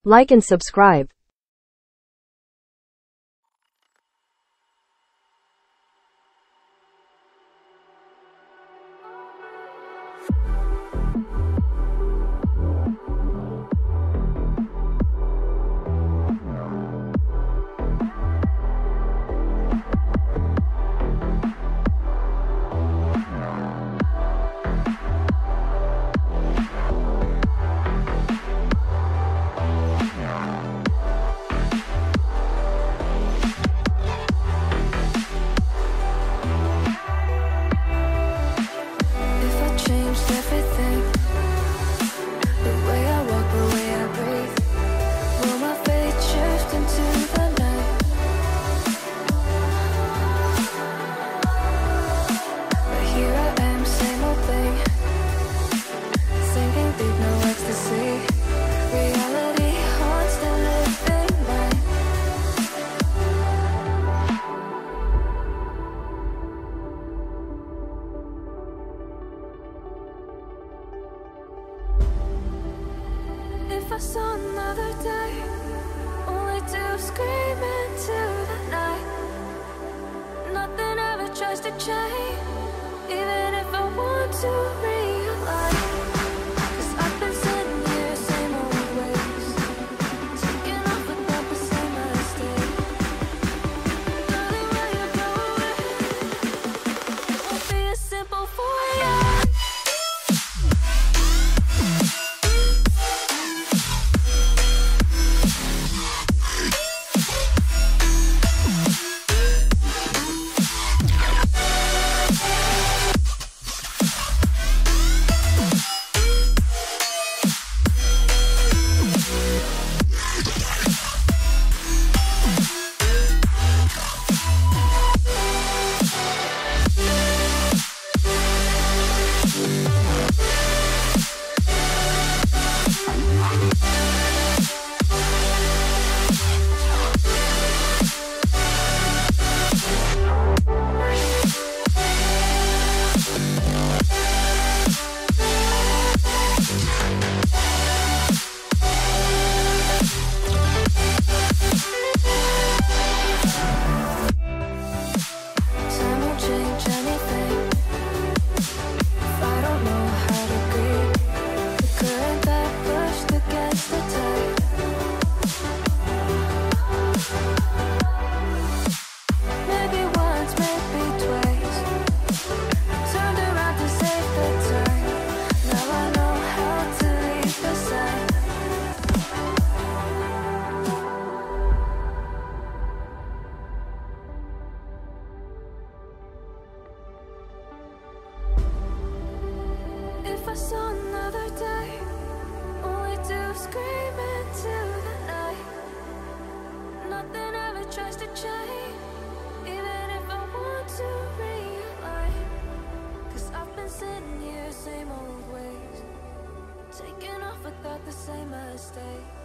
Like and subscribe. If I saw another day, only to scream into the night. Nothing ever tries to change, even if I want to realize. 'Cause I've been sitting here, same old ways, taking off without the same mistake. Darling, will you go away? It won't be as simple for you. If I saw another day, only to scream into the night. Nothing ever tries to change, even if I want to realize. 'Cause I've been sitting here, same old ways, taking off without the same mistake.